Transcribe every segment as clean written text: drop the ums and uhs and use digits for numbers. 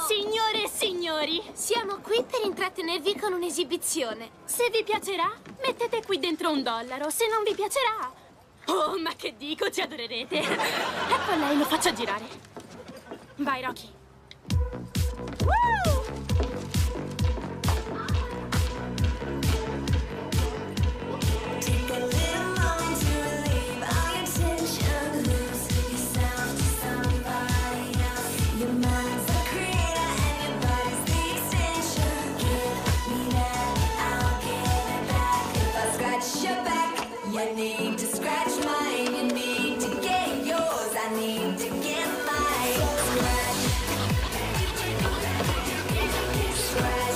Signore e signori, siamo qui per intrattenervi con un'esibizione. Se vi piacerà, mettete qui dentro $1. Se non vi piacerà... Oh, ma che dico, ci adorerete. Ecco a lei, lo faccia girare. Vai, Rocky. Woo! You need to scratch mine, you need to get yours, I need to get mine. Scratch, scratch,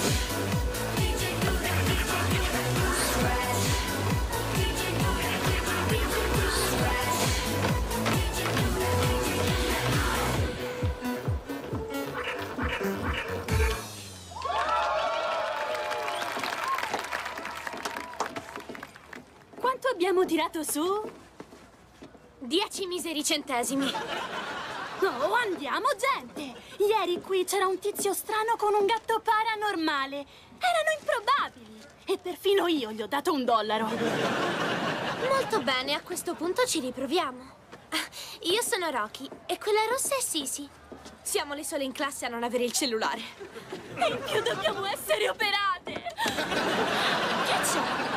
Quanto abbiamo tirato su? 10 miseri centesimi. Oh, andiamo, gente! Ieri qui c'era un tizio strano con un gatto paranormale. Erano improbabili. E perfino io gli ho dato $1. Molto bene, a questo punto ci riproviamo. Io sono Rocky e quella rossa è Sisi. Siamo le sole in classe a non avere il cellulare. E in più dobbiamo essere operate! Che c'è?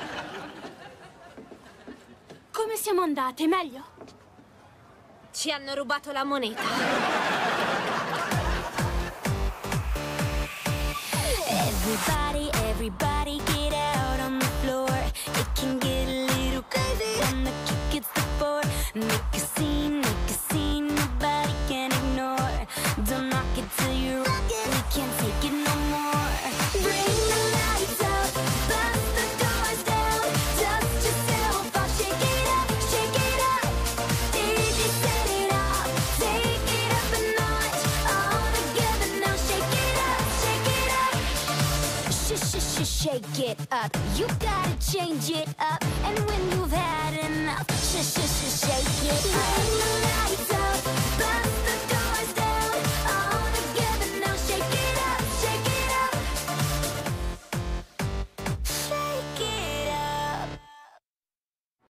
Come siamo andate? Meglio? Ci hanno rubato la moneta. Everybody get out on the floor. It can get a little crazy when the kick hits the floor. Make a scene, nobody can ignore. Don't knock it till you rock it, we can't take it no more. Bring the lights out, bust the doors down. Dust yourself off, shake it up, shake it up. DJ set it up, take it up a notch. All together now, shake it up, shake it up. Shake it up. You gotta change it up. And when you've had enough, shake it up.